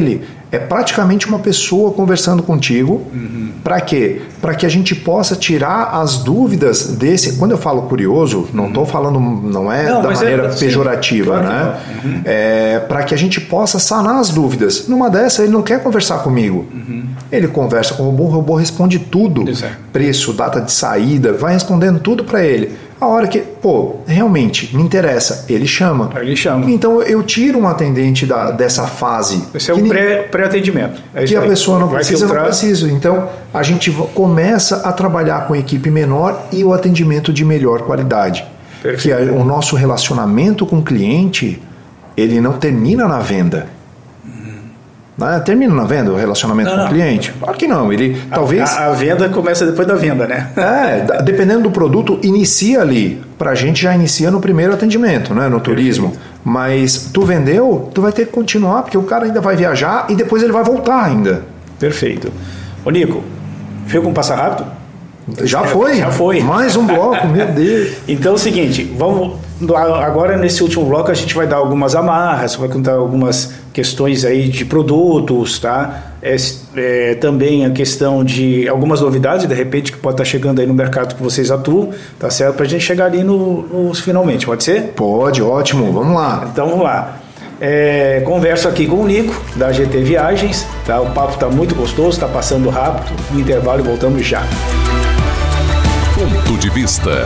É praticamente uma pessoa conversando contigo. Para quê? Para que a gente possa tirar as dúvidas desse... Quando eu falo curioso, não estou falando... Não é da maneira pejorativa, sim, claro, né? Para que a gente possa sanar as dúvidas. Numa dessa, ele não quer conversar comigo. Ele conversa com o robô responde tudo. Exato. Preço, data de saída, vai respondendo tudo para ele. A hora que, realmente me interessa, ele chama. Então eu tiro um atendente dessa fase. Esse é o pré-atendimento. Que a pessoa não precisa, não precisa. Então a gente começa a trabalhar com equipe menor e o atendimento de melhor qualidade. Perfeito. Que o nosso relacionamento com o cliente, ele não termina na venda. Termina na venda o relacionamento com o cliente? Claro que não. Talvez... A venda começa depois da venda, né? Dependendo do produto, inicia ali. Pra gente já inicia no primeiro atendimento, né? No turismo. Perfeito. Mas tu vendeu, tu vai ter que continuar, porque o cara ainda vai viajar e depois ele vai voltar ainda. Perfeito. Ô Nico, veio com Passa Rápido? Já foi. Mais um bloco, meu Deus. Então é o seguinte, vamos... Agora nesse último bloco a gente vai dar algumas amarras, vai contar algumas questões aí de produtos, tá? Também a questão de algumas novidades, de repente, que pode estar chegando aí no mercado que vocês atuam, tá certo? Pra gente chegar ali nos finalmente, pode ser? Pode, ótimo, vamos lá. Então vamos lá. Converso aqui com o Nico, da GT Viagens, tá? O papo tá muito gostoso, tá passando rápido, no intervalo e voltamos já. Ponto de Vista.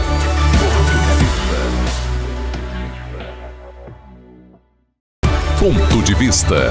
Ponto de Vista.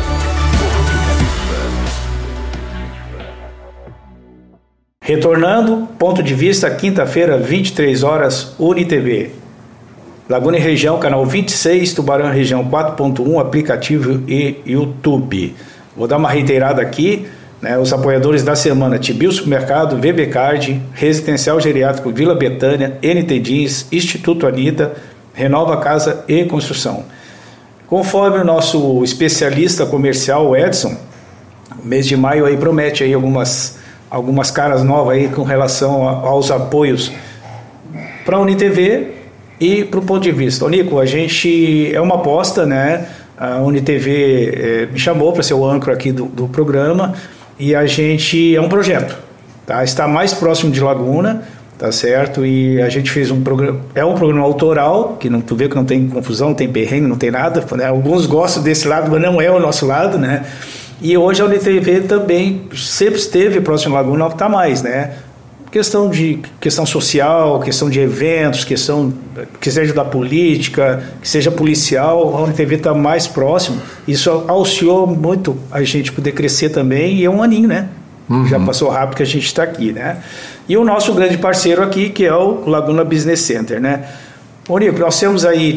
Retornando, Ponto de Vista, quinta-feira, 23 horas, UniTV. Laguna e Região, canal 26, Tubarão Região 4.1, aplicativo e YouTube. Vou dar uma reiterada aqui, né? Os apoiadores da semana: Tibio Supermercado, VB Card, Residencial Geriátrico Vila Betânia, NT Jeans, Instituto Anitta, Renova Casa e Construção. Conforme o nosso especialista comercial, o Edson, o mês de maio aí promete aí algumas caras novas aí com relação aos apoios para a UniTV e para o Ponto de Vista. Ô Nico, a gente é uma aposta, né? A UniTV me chamou para ser o âncora aqui do programa e a gente é um projeto, tá? Está mais próximo de Laguna, tá certo? E a gente fez um programa, é um programa autoral, que tu vê que não tem confusão, não tem perrengue, não tem nada, né? Alguns gostam desse lado, mas não é o nosso lado, né? E hoje a UniTV também sempre esteve próximo à Laguna, está mais, né? Questão social, questão de eventos, que seja da política, que seja policial, a UniTV está mais próximo. Isso auxiliou muito a gente poder crescer também, e é um aninho, né? Já passou rápido que a gente está aqui, né? E o nosso grande parceiro aqui, que é o Laguna Business Center, né? Ô Nico, nós temos aí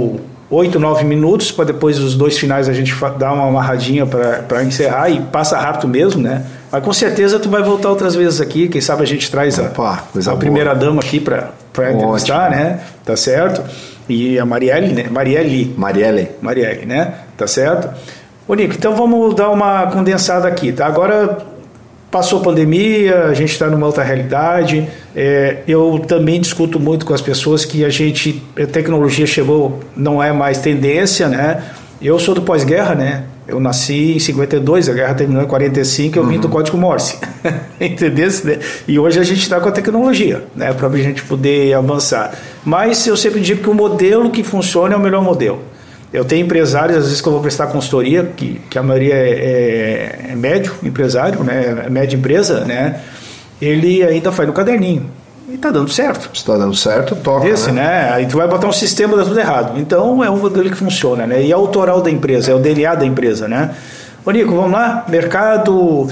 8, 9 minutos, para depois os 2 finais a gente dar uma amarradinha para encerrar, e passa rápido mesmo, né? Mas com certeza tu vai voltar outras vezes aqui, quem sabe a gente traz a primeira dama aqui para entrevistar, né? Tá certo? E a Marielle, né? Marielle, né? Tá certo? Ô Nico, então vamos dar uma condensada aqui, tá? Agora passou a pandemia, a gente está numa outra realidade. Eu também discuto muito com as pessoas que a tecnologia chegou, não é mais tendência, né? Eu sou do pós-guerra, né? Eu nasci em 52, a guerra terminou em 45, eu vim do Código Morse. Entendeu? E hoje a gente está com a tecnologia, né? Para a gente poder avançar. Mas eu sempre digo que o modelo que funciona é o melhor modelo. Eu tenho empresários, às vezes que eu vou prestar consultoria, que a maioria é médio empresário, né? É média empresa, né? Ele ainda faz no caderninho. E está dando certo. Está dando certo, toca, né? Aí tu vai botar um sistema, dá tudo errado. Então é um modelo que funciona, né? E é autoral da empresa, é o DNA da empresa, né? Ô Nico, vamos lá? Mercado,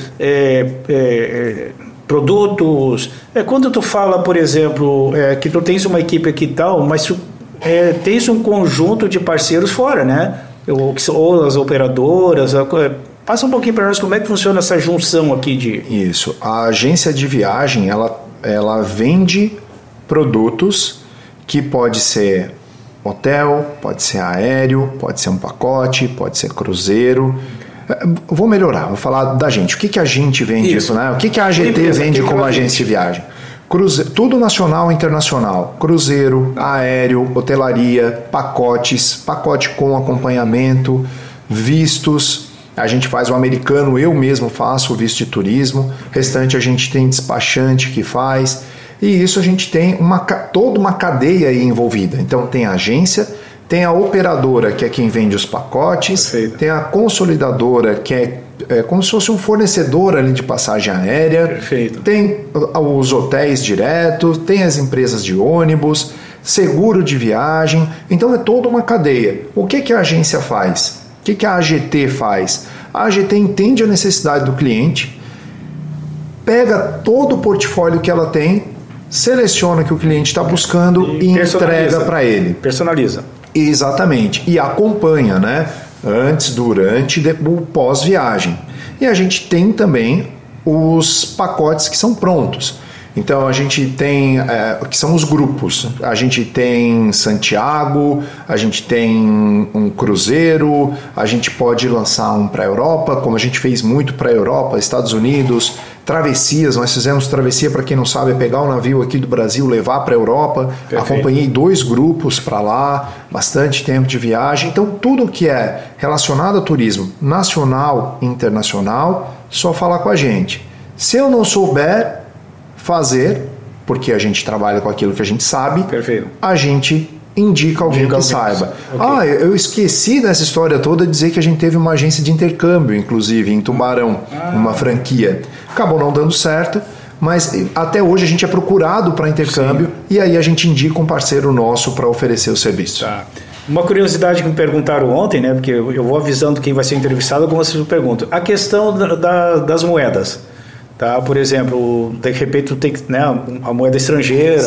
produtos. Quando tu fala, por exemplo, que tu tens uma equipe aqui e tal, mas tu tens um conjunto de parceiros fora, né? Ou as operadoras. Passa um pouquinho para nós como é que funciona essa junção aqui de... Isso. A agência de viagem, ela vende produtos que pode ser hotel, pode ser aéreo, pode ser um pacote, pode ser cruzeiro. Vou melhorar, vou falar da gente. O que a gente vende, isso, né? O que a AGT vende como agência de viagem? Tudo nacional e internacional. Cruzeiro, aéreo, hotelaria, pacote com acompanhamento, vistos, A gente faz o americano, eu mesmo faço o visto de turismo, o restante a gente tem despachante que faz, e isso a gente tem toda uma cadeia aí envolvida. Então tem a agência, tem a operadora, que é quem vende os pacotes, Perfeito. Tem a consolidadora, que é como se fosse um fornecedor ali de passagem aérea, Perfeito. Tem os hotéis direto, tem as empresas de ônibus, seguro de viagem, então é toda uma cadeia. O que a agência faz? O que a AGT faz? A AGT entende a necessidade do cliente, pega todo o portfólio que ela tem, seleciona o que o cliente está buscando e entrega para ele. Personaliza. Exatamente. E acompanha, né? Antes, durante e pós-viagem. E a gente tem também os pacotes que são prontos. Então a gente tem, que são os grupos, a gente tem Santiago, a gente tem um cruzeiro, a gente pode lançar um para a Europa, como a gente fez muito para a Europa, Estados Unidos, travessias, nós fizemos travessia, para quem não sabe, é pegar um navio aqui do Brasil, levar para a Europa. Perfeito. Acompanhei 2 grupos para lá, bastante tempo de viagem, então tudo que é relacionado a turismo nacional e internacional, só falar com a gente. Se eu não souber fazer, porque a gente trabalha com aquilo que a gente sabe, Perfeito. A gente indica alguém que saiba. Okay. Eu esqueci dessa história toda de dizer que a gente teve uma agência de intercâmbio, inclusive, em Tubarão, uma franquia. Acabou não dando certo, mas até hoje a gente é procurado para intercâmbio. Sim. E aí a gente indica um parceiro nosso para oferecer o serviço. Tá. Uma curiosidade que me perguntaram ontem, né, porque eu vou avisando quem vai ser entrevistado, algumas vocês me perguntam. A questão das moedas. Tá? Por exemplo, de repente tu tem, né, a moeda estrangeira,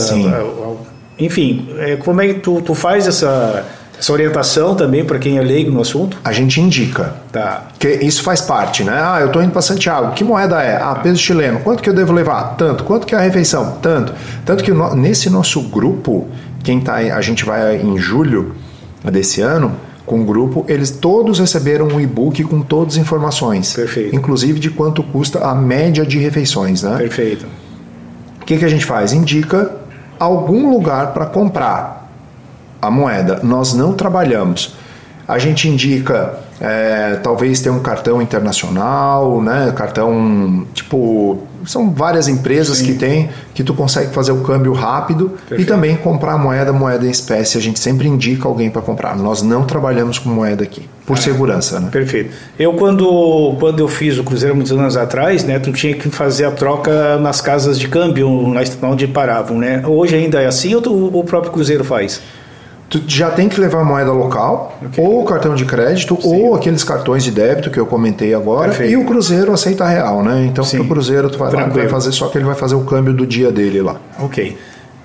enfim, como é que tu faz essa orientação também para quem é leigo no assunto? A gente indica. Tá. Que isso faz parte, né? Eu estou indo para Santiago, que moeda é? Peso chileno. Quanto que eu devo levar? Tanto. Quanto que é a refeição? Tanto. Tanto que nesse nosso grupo, a gente vai em julho desse ano, com o grupo, eles todos receberam um e-book com todas as informações. Perfeito. Inclusive de quanto custa a média de refeições, né? Perfeito. O que a gente faz? Indica algum lugar para comprar a moeda. Nós não trabalhamos. A gente indica, talvez ter um cartão internacional, né? Cartão, são várias empresas Sim. que tem, que tu consegue fazer o câmbio rápido. Perfeito. E também comprar moeda em espécie. A gente sempre indica alguém para comprar. Nós não trabalhamos com moeda aqui, por segurança, né? Perfeito. Eu, quando eu fiz o cruzeiro muitos anos atrás, né, tu tinha que fazer a troca nas casas de câmbio, onde paravam, né? Hoje ainda é assim ou o próprio cruzeiro faz? Tu já tem que levar moeda local, ou cartão de crédito, Sim. ou aqueles cartões de débito que eu comentei agora. Perfeito. E o cruzeiro aceita real, né? Então, pro cruzeiro, tu vai lá, vai fazer, só que ele vai fazer o câmbio do dia dele lá. Ok.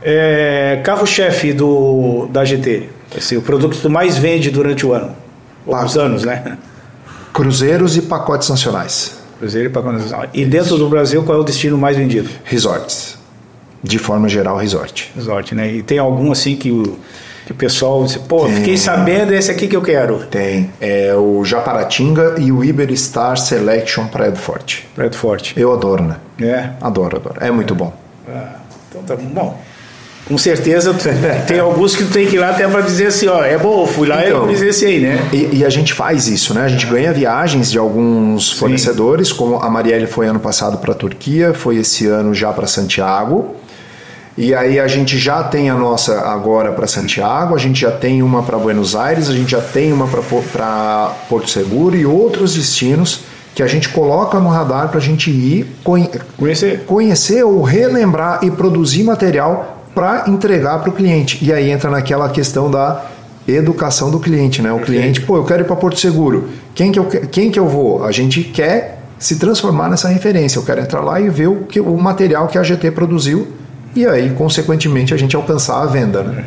Carro-chefe da GT, o produto que tu mais vende durante o ano, os anos, né? Cruzeiros e pacotes nacionais. Cruzeiro e pacotes nacionais. E dentro do Brasil, qual é o destino mais vendido? Resorts. De forma geral, resort. Resort, né? E tem algum assim que o pessoal diz, fiquei sabendo, esse aqui que eu quero. Tem. É o Japaratinga e o Iberstar Selection Praia do Forte. Praia do Forte. Eu adoro, né? É? Adoro. É muito bom. Então tá bom. Com certeza tem alguns que tu tem que ir lá até para dizer assim, é bom, fui lá e eu presenciei, né? E a gente faz isso, né? A gente ganha viagens de alguns fornecedores, como a Marielle foi ano passado para a Turquia, foi esse ano já para Santiago. E aí a gente já tem a nossa agora para Santiago, a gente já tem uma para Buenos Aires, a gente já tem uma para Porto Seguro e outros destinos que a gente coloca no radar para a gente ir conhecer ou relembrar e produzir material para entregar para o cliente. E aí entra naquela questão da educação do cliente, né? O cliente, eu quero ir para Porto Seguro. Quem que eu vou? A gente quer se transformar nessa referência. Eu quero entrar lá e ver o material que a GT produziu e aí, consequentemente, a gente alcançar a venda, né?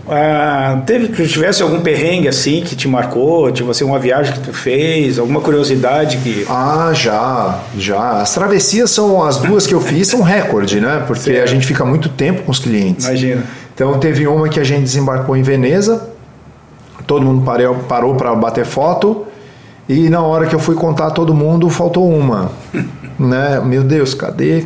Tivesse algum perrengue assim que te marcou, uma viagem que tu fez, alguma curiosidade que... Já. As travessias são as duas que eu fiz, são recorde, né? Porque a gente fica muito tempo com os clientes. Imagina. Então teve uma que a gente desembarcou em Veneza, todo mundo parou para bater foto e na hora que eu fui contar todo mundo, faltou uma. Né? Meu Deus, cadê?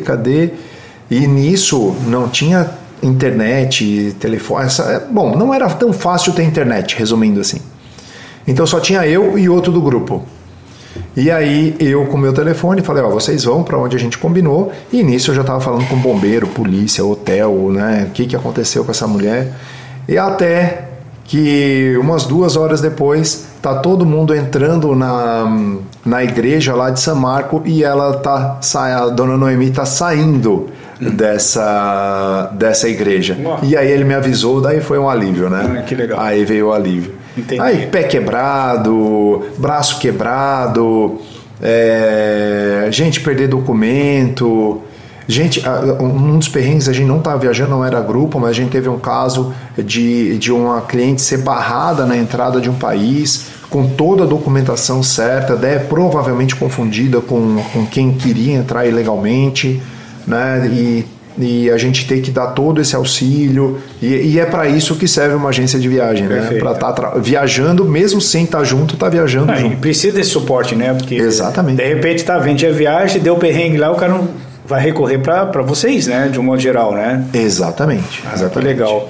E nisso não tinha internet, telefone. Bom, não era tão fácil ter internet, resumindo assim. Então só tinha eu e outro do grupo. E aí eu com o meu telefone falei, vocês vão para onde a gente combinou, e nisso eu já estava falando com bombeiro, polícia, hotel, né, o que aconteceu com essa mulher, e até que umas 2 horas depois tá todo mundo entrando na igreja lá de São Marco, e a dona Noemi tá saindo dessa igreja. E aí ele me avisou, daí foi um alívio, né? Que legal. Aí veio o alívio. Entendi. Aí pé quebrado, braço quebrado, gente perder documento. Gente, um dos perrengues, a gente não estava viajando, não era grupo, mas a gente teve um caso de uma cliente ser barrada na entrada de um país, com toda a documentação certa, provavelmente confundida com quem queria entrar ilegalmente, né? E a gente tem que dar todo esse auxílio, e é para isso que serve uma agência de viagem, né? Para estar viajando, mesmo sem estar junto, tá viajando junto. E precisa desse suporte, né? Porque exatamente. De repente vende a viagem, deu perrengue lá, o cara não vai recorrer para vocês, né? De um modo geral, né? Exatamente. Que legal.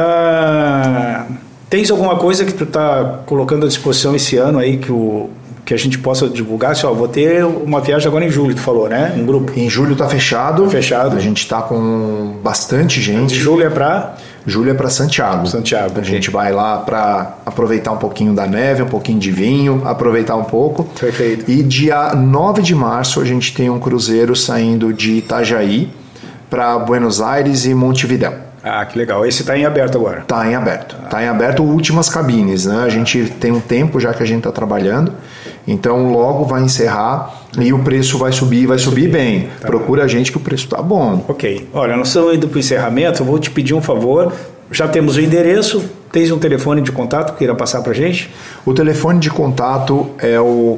Tens alguma coisa que tu tá colocando à disposição esse ano aí que a gente possa divulgar? Vou ter uma viagem agora em julho, tu falou, né? Um grupo. Em julho tá fechado. Fechado. A gente tá com bastante gente. Julho é para? Julho é para Santiago. A gente vai lá para aproveitar um pouquinho da neve, um pouquinho de vinho, aproveitar um pouco. Perfeito. E dia 9 de março a gente tem um cruzeiro saindo de Itajaí para Buenos Aires e Montevidéu. Que legal. Esse está em aberto agora? Está em aberto. Está em aberto, últimas cabines, né? A gente tem um tempo já que a gente está trabalhando, então logo vai encerrar e o preço vai subir bem. Tá. Procura a gente que o preço está bom. Ok. Olha, nós estamos indo para o encerramento, eu vou te pedir um favor. Já temos o endereço, tens um telefone de contato que queira passar para a gente? O telefone de contato é o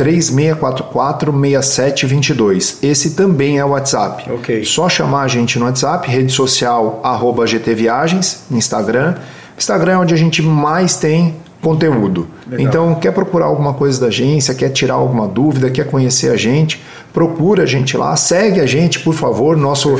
3644-6722. Esse também é o WhatsApp. Ok. Só chamar a gente no WhatsApp, rede social @GTViagens, Instagram. Instagram é onde a gente mais tem conteúdo. Legal. Então, quer procurar alguma coisa da agência, quer tirar alguma dúvida, quer conhecer a gente, procura a gente lá, segue a gente, por favor.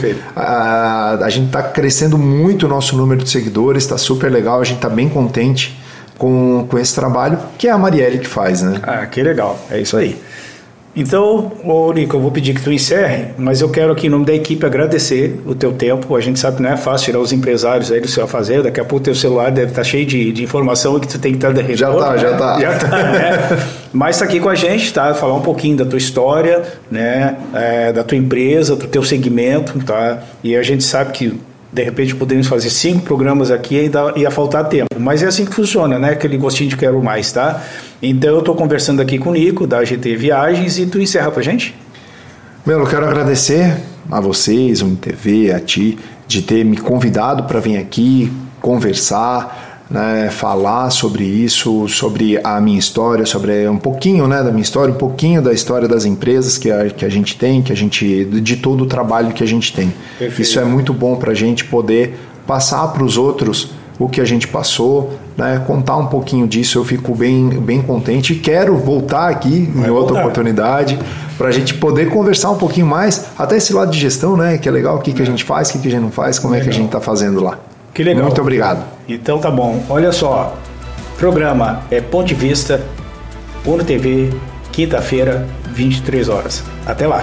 A gente está crescendo muito o nosso número de seguidores, está super legal, a gente está bem contente com esse trabalho, que é a Marielle que faz, né? Que legal, é isso aí. Então, Nico, eu vou pedir que tu encerre, mas eu quero aqui em nome da equipe agradecer o teu tempo. A gente sabe que não é fácil tirar os empresários aí do seu afazeiro, daqui a pouco o teu celular deve estar cheio de informação que tu tem que estar de retorno. Já tá, né? Mas está aqui com a gente, tá? Falar um pouquinho da tua história, né? Da tua empresa, do teu segmento, tá? E a gente sabe que de repente podemos fazer 5 programas aqui e ia faltar tempo, mas é assim que funciona, né? Aquele gostinho de quero mais, tá? Então eu estou conversando aqui com o Nico da GT Viagens, e tu encerra pra gente? Eu quero agradecer a vocês, o UniTV, a ti, de ter me convidado para vir aqui conversar, né, falar sobre isso, sobre a minha história, sobre um pouquinho, né, da minha história, um pouquinho da história das empresas que a gente tem, de todo o trabalho que a gente tem. Perfeito. Isso é muito bom para a gente poder passar para os outros o que a gente passou, né, contar um pouquinho disso. Eu fico bem contente e quero voltar aqui em outra oportunidade para a gente poder conversar um pouquinho mais, até esse lado de gestão, né, que é legal, o que a gente faz, o que a gente não faz, como é que a gente está fazendo lá. Que legal. Muito obrigado. Então tá bom. Olha só, programa é Ponto de Vista, UniTV, quinta-feira, 23 horas. Até lá.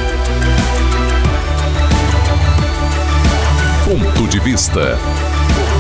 Ponto de Vista.